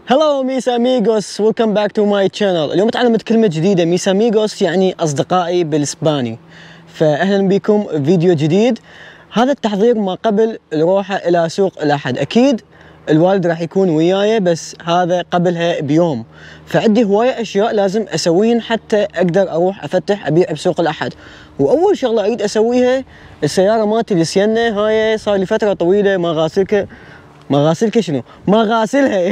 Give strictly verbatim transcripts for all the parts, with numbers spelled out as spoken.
هلو ميس اميغوس، ويلكم باك تو ماي شانل. اليوم تعلمت كلمة جديدة. ميس اميغوس يعني أصدقائي بالإسباني، فأهلا بكم فيديو جديد. هذا التحضير ما قبل الروحة إلى سوق الأحد. أكيد الوالد راح يكون وياي، بس هذا قبلها بيوم، فعندي هواية أشياء لازم أسويهن حتى أقدر أروح أفتح أبيع بسوق الأحد. وأول شغلة أريد أسويها السيارة مالتي السينة، هاي صار لي فترة طويلة ما غاسلك ما غاسلك شنو؟ ما غاسلها.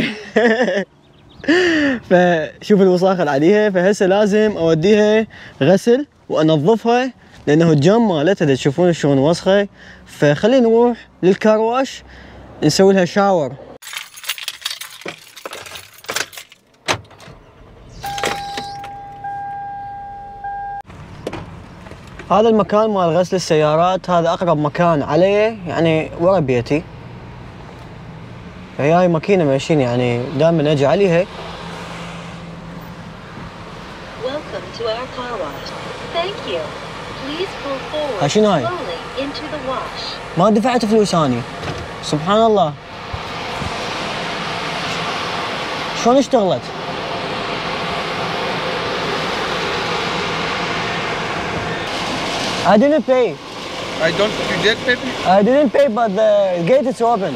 فشوف الوساخة اللي عليها، فهسه لازم اوديها غسل وانظفها لانه الجام مالتها تشوفون شلون وسخة. فخلينا نروح للكارواش نسوي لها شاور. هذا المكان مال غسل السيارات، هذا اقرب مكان علي يعني ورا بيتي. هي ماكينة ماشيين يعني دائما اجي عليها. Welcome to our car wash. Thank you. Please pull forward ها شنو هاي؟ slowly into the wash. ما دفعت فلوس اني. سبحان الله. شلون اشتغلت؟ I didn't pay. I don't. You did pay? I didn't pay, but the gate is open.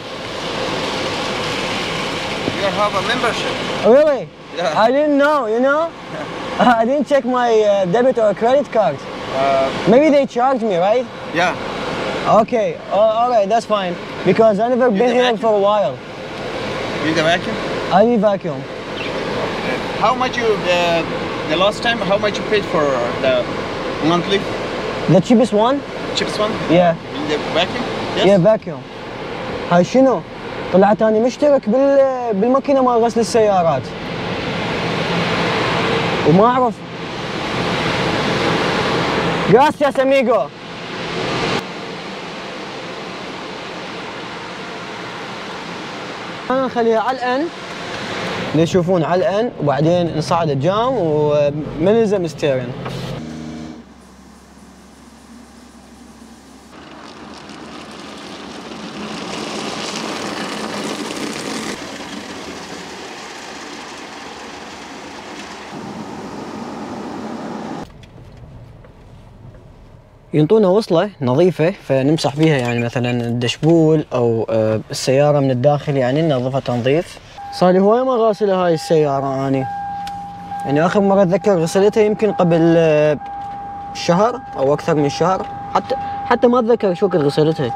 You have a membership. Really? Yeah. I didn't know, you know? I didn't check my uh, debit or credit card. Uh, Maybe they charged me, right? yeah. Okay, uh, all right, that's fine. Because I've never been here for a while. You the vacuum? I need vacuum. How much you uh, the last time? How much you paid for the monthly The cheapest one? cheapest one? Yeah. In the vacuum? Yes. Yeah, vacuum. هاي شنو؟ طلعت أنا مشترك بال بالماكينة مال غسل السيارات. وما أعرف. Gracias amigo. أنا نخليها على الأن، يشوفون على الأن، وبعدين نصعد الجام ومنلزم ستيرن. ينطونا وصلة نظيفة فنمسح فيها يعني مثلا الدشبول او السيارة من الداخل، يعني ننظفها تنظيف. صار لي هواية ما غاسلة هاي السيارة اني، يعني اخر مرة اتذكر غسلتها يمكن قبل شهر او اكثر من شهر، حتى حتى ما اتذكر شو وقت غسلتها.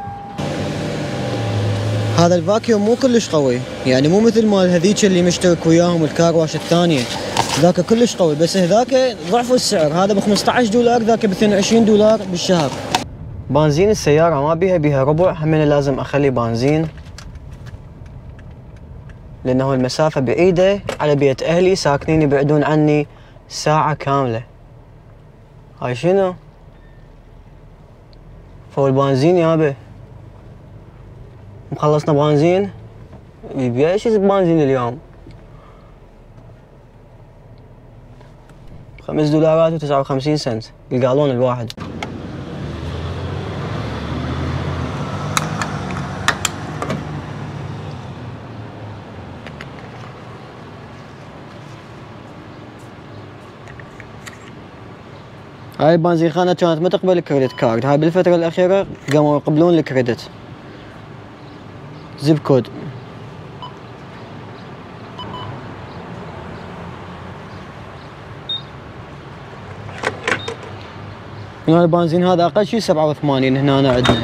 هذا الفاكيوم مو كلش قوي، يعني مو مثل مال هذيك اللي مشترك وياهم الكارواش الثانية، ذاك كلش قوي، بس هذاك ضعف السعر. هذا ب خمسة عشر دولار، ذاك ب اثنين وعشرين دولار بالشهر. بنزين السيارة ما بيها بيها ربع، همين لازم اخلي بنزين لانه المسافة بعيدة على بيت اهلي، ساكنين يبعدون عني ساعة كاملة. هاي شنو؟ فوق البنزين يابا. مخلصنا بنزين؟ يبيع ايش بنزين اليوم؟ خمس دولارات وتسعة وخمسين سنت القالون الواحد. هاي البنزينخانة كانت ما تقبل الكريدت كارد، هاي بالفترة الأخيرة قاموا يقبلون الكريدت. زب كود. هنا البنزين هذا أقل شي سبعة وثمانين هنا عندنا.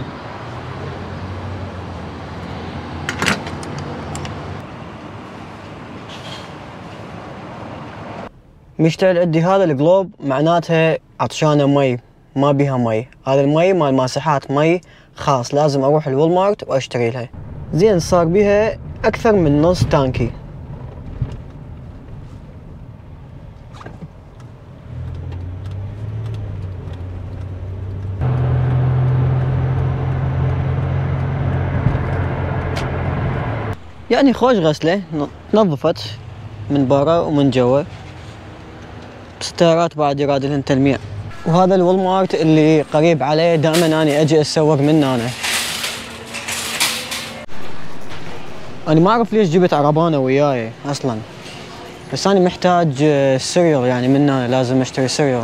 مشتعل عندي هذا الجلوب، معناتها عطشانة مي ما بيها مي. هذا المي مال ماسحات مي خاص، لازم أروح الوالمارت وأشتري لها. زين صار بيها أكثر من نص تانكي. يعني خوش غسلة، نظفت من برا ومن جوا. ستارات بعد يراد لهن تلميع. وهذا الوالمارت اللي قريب عليه دائما اني اجي اتسوق منه انا. انا ما اعرف ليش جبت عربانه وياي اصلا، بس انا محتاج سيريال يعني منه، لازم اشتري سيريال.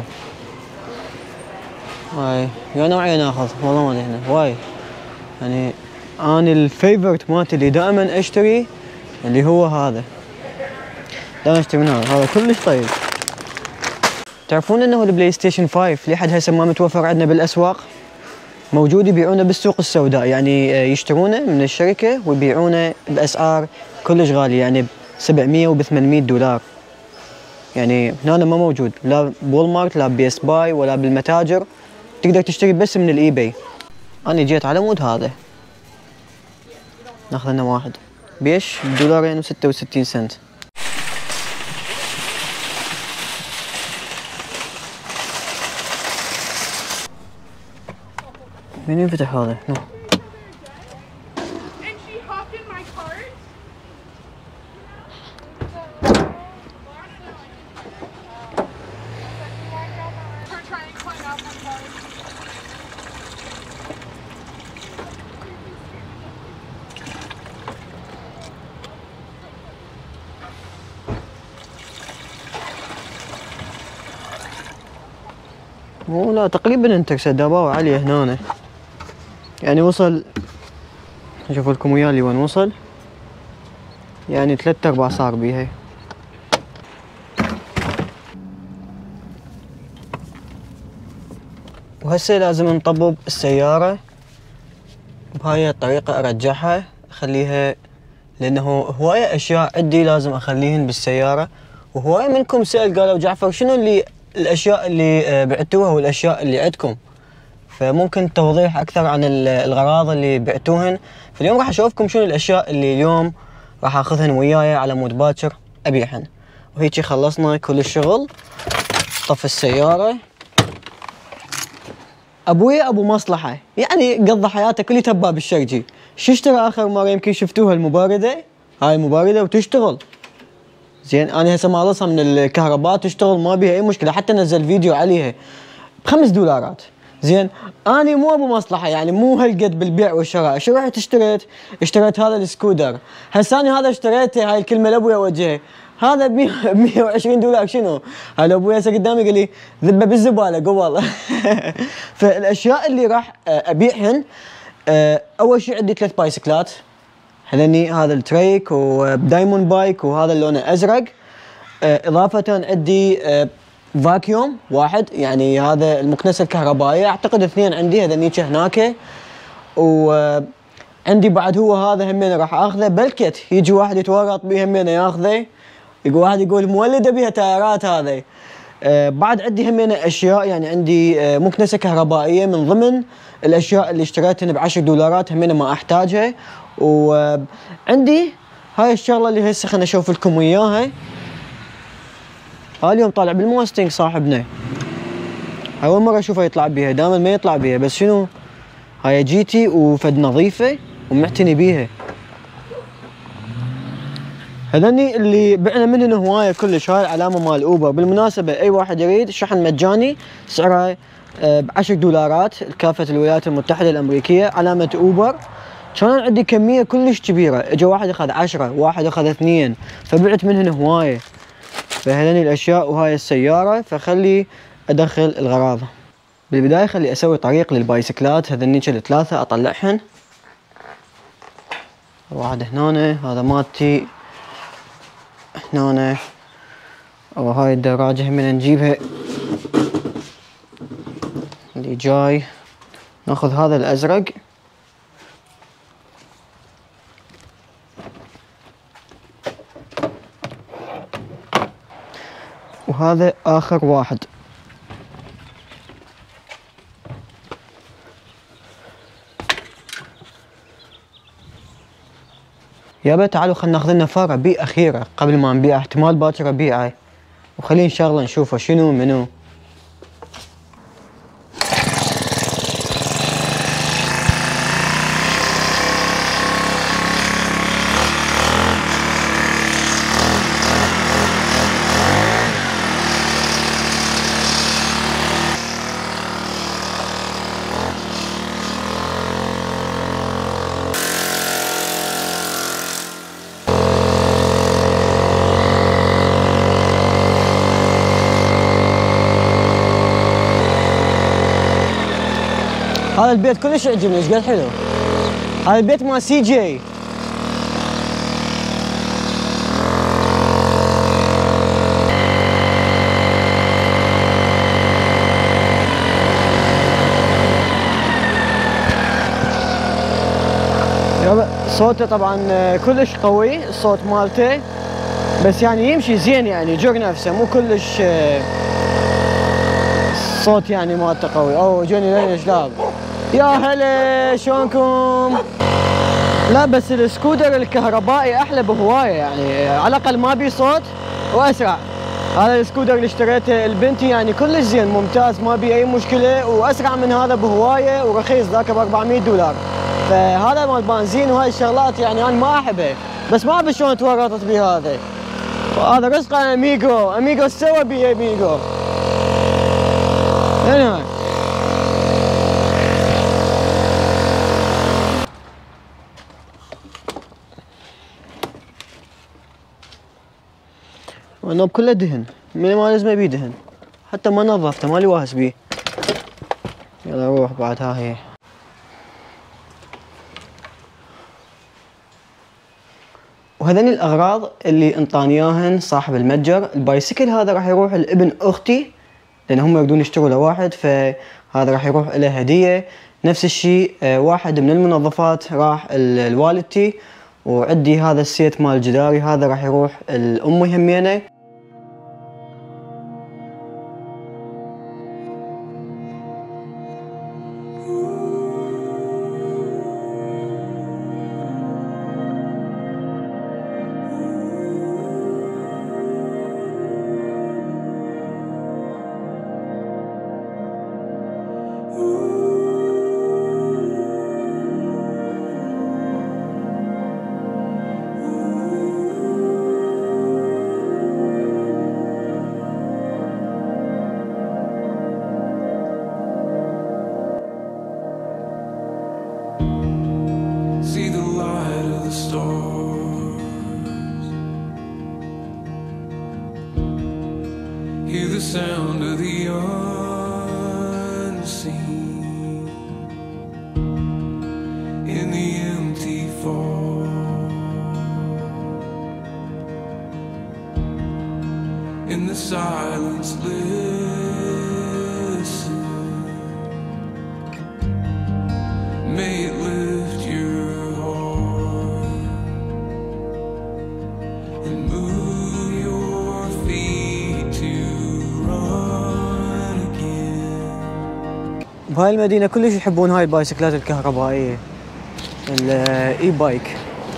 هاي يا نوعين ناخذ والله ما ادري هنا واي. يعني انا الفيفورت مالتي اللي دائما اشتري اللي هو هذا، دائما اشتري من هذا، هذا كلش طيب. تعرفون انه البلاي ستيشن خمسة لحد هسه ما متوفر عندنا بالاسواق، موجود يبيعونه بالسوق السوداء، يعني يشترونه من الشركه ويبيعونه باسعار كلش غاليه، يعني ب سبعمية وب ثمانمية دولار. يعني هنا ما موجود لا بول مارت لا بيس باي ولا بالمتاجر، تقدر تشتري بس من الاي باي. انا جيت على مود هذا، ناخذ لنا واحد بيش بدولارين وستة وستين سنت. من ينفتح هذا؟ نو. مو لا تقريبا انتكسر دباوة عالية هنا، يعني وصل، اشوف لكم وياه اللي وين وصل، يعني ثلاثة ارباع صار بيها. وهسه لازم نطبب السيارة بهاي الطريقة، ارجعها اخليها، لانه هواية اشياء عندي لازم اخليهن بالسيارة. وهواية منكم سأل قالوا جعفر شنو اللي الاشياء اللي بعتوها والاشياء اللي عندكم، فممكن توضيح اكثر عن الغراض اللي بعتوهن. فاليوم راح اشوفكم شنو الاشياء اللي اليوم راح اخذهن وياي على مود باكر ابيعهن. وهيجي خلصنا كل الشغل، طف السيارة. ابوي ابو مصلحة، يعني قضى حياته كلها تباب الشرجي. شو اشترى اخر مرة؟ يمكن شفتوها المباردة، هاي المباردة وتشتغل زين. انا هسه مالصها من الكهرباء تشتغل ما بيها اي مشكلة، حتى نزل فيديو عليها بخمس دولارات زين. اني مو ابو مصلحة، يعني مو هالقد بالبيع والشراء. شو رحت اشتريت؟ اشتريت هذا السكودر. هسه انا هذا اشتريته، هاي الكلمة لابوي اوجهها، هذا ب مية وعشرين دولار. شنو؟ هذا ابوي هسه قدامي قال لي ذبه بالزبالة قبل. فالاشياء اللي راح ابيعهن، اول شيء عندي ثلاث بايسكلات، هذني هذا التريك ودايموند بايك وهذا اللون ازرق. اضافة عندي فاكيوم واحد، يعني هذا المكنسة الكهربائية، اعتقد اثنين عندي هذنيك هناك. وعندي بعد هو هذا همين راح اخذه، بلكت يجي واحد يتورط بيه همين ياخذه، يقول واحد يقول مولده بيها تايرات هذا. آه بعد عندي همين اشياء، يعني عندي آه مكنسة كهربائية من ضمن الاشياء اللي اشتريتها بعشر دولارات همين ما احتاجها. وعندي هاي الشغلة اللي هسه خلنا اشوف لكم اياها. هاي اليوم طالع بالموستنج صاحبنا، اول مرة اشوفه يطلع بيها، دائما ما يطلع بيها، بس شنو هاي جيتي وفد نظيفة ومعتني بيها. هذني اللي بعنا منهن هواية كلش، هاي العلامة مال اوبر. بالمناسبة اي واحد يريد شحن مجاني سعره بعشر دولارات كافة الولايات المتحدة الامريكية، علامة اوبر. كان عندي كمية كلش كبيرة، اجا واحد اخذ عشرة، واحد اخذ اثنين، فبعت منهن هواية. فهذني الاشياء وهاي السيارة، فخلي ادخل الغراض. بالبداية خلي اسوي طريق للبايسكلات، هذنيك الثلاثة اطلعهن. واحد هنا، هذا مالتي هنا، او هاي الدراجة هم نجيبها اللي جاي. ناخذ هذا الازرق، وهذا اخر واحد. يابا تعالوا خلنا ناخذ لنا فارة بيئة أخيرة قبل ما نبيع، احتمال باكر أبيعه، وخلينا شغلة نشوفه شنو منو. هذا البيت كلش يعجبني، ايش قد حلو. هذا البيت مال سي جي. صوته طبعا كلش قوي الصوت مالته، بس يعني يمشي زين يعني جوق نفسه، مو كلش الصوت يعني مالته قوي. اوه جوني لين شباب، يا هلا شلونكم؟ لا بس السكوتر الكهربائي احلى بهوايه يعني، على الاقل ما بي صوت واسرع. هذا السكوتر اللي اشتريته لبنتي يعني كلش زين ممتاز، ما بي اي مشكله، واسرع من هذا بهوايه ورخيص، ذاك ب أربعمية دولار. فهذا مال بنزين وهاي الشغلات يعني انا ما احبها، بس ما اعرف شلون تورطت بهذا. وهذا رزقه اميجو، اميجو سوى بي اميجو. هنا والنوب كله دهن، من ما لازم ابي دهن، حتى ما نظفته مالي واهس بيه. يلا روح بعد. ها هي وهذني الاغراض اللي انطاني اياهن صاحب المتجر. البايسكل هذا راح يروح لابن اختي لان هم يريدون يشتروا لواحد، فهذا راح يروح له هديه. نفس الشيء واحد من المنظفات راح لوالدتي، وعندي هذا السيت مال جداري هذا راح يروح لامي همينه. Hear the sound of the unseen in the empty fall. In the silence, listen. May it lift your heart and move your feet to run again. بهاي المدينة كلش يحبون هاي البايسكلات الكهربائية، الاي بايك.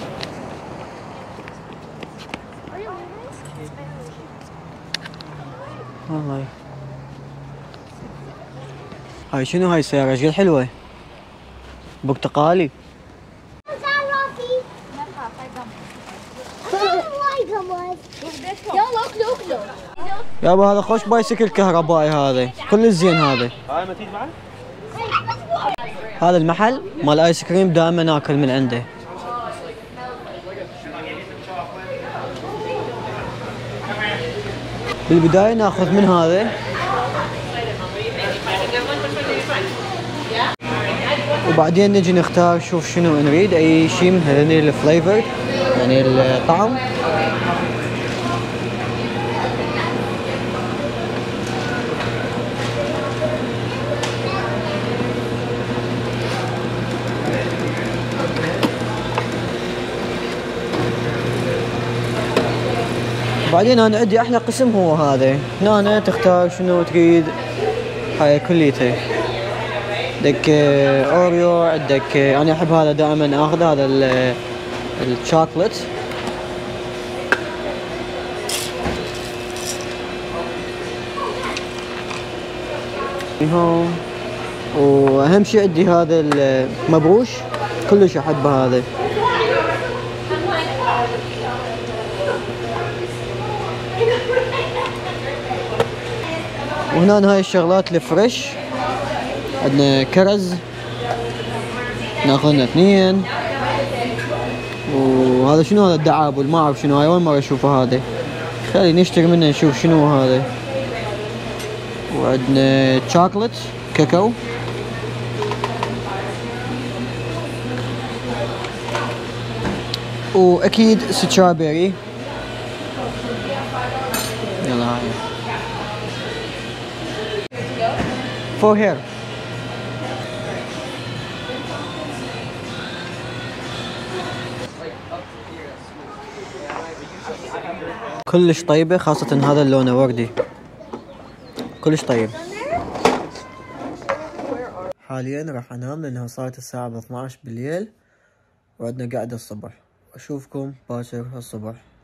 والله هاي شنو هاي السيارة ايش قد حلوة، برتقالي. يابا هذا خوش بايسكل كهربائي، هذا كل زين. هذا هاي ما تيجي معي؟ هذا المحل مال ايس كريم دائما ناكل من عنده. بالبداية ناخذ من هذا، وبعدين نجي نختار شوف شنو نريد، اي شيء من هذني الفليفر يعني الطعم. بعدين انا عندي احلى قسم هو هذا، هنا تختار شنو تريد، هاي كليته. عندك اوريو، عندك انا احب هذا دائما اخذ هذا الشوكولات. هون واهم شيء عندي هذا المبروش كلش احبه هذا. وهنا هاي الشغلات الفريش، عندنا كرز ناخذ لنا اثنين. وهذا شنو هذا الدعابل ما اعرف شنو هاي، اول مره اشوفه هذا، خلي نشتري منه نشوف شنو هذا. وعندنا شوكولات كاكاو، واكيد سترابيري. يلا هاي فور هير. كلش طيبة، خاصة هذا اللون وردي، كلش طيب. حاليا راح انام لانها صارت الساعة اثنعش بالليل وعندنا قعدة الصبح. اشوفكم باكر الصبح.